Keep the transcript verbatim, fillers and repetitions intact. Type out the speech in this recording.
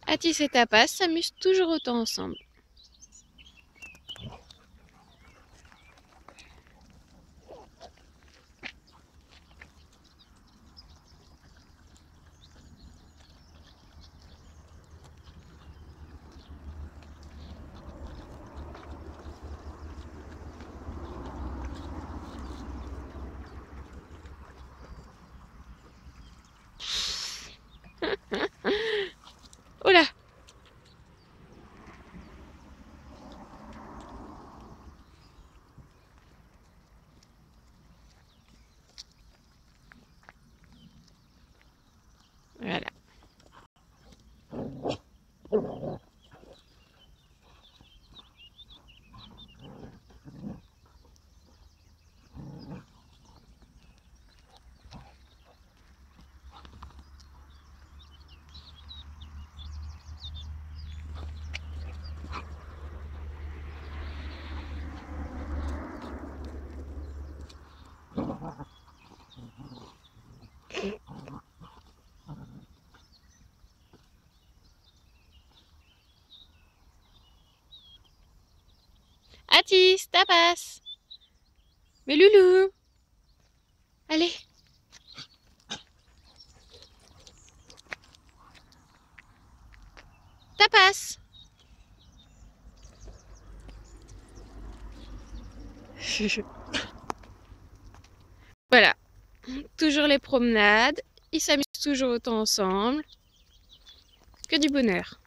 Atis et Tapas s'amusent toujours autant ensemble. Oh là! Voilà. Atis, Tapas! Mais loulou! Allez! Tapas! Voilà. Toujours les promenades. Ils s'amusent toujours autant ensemble. Que du bonheur.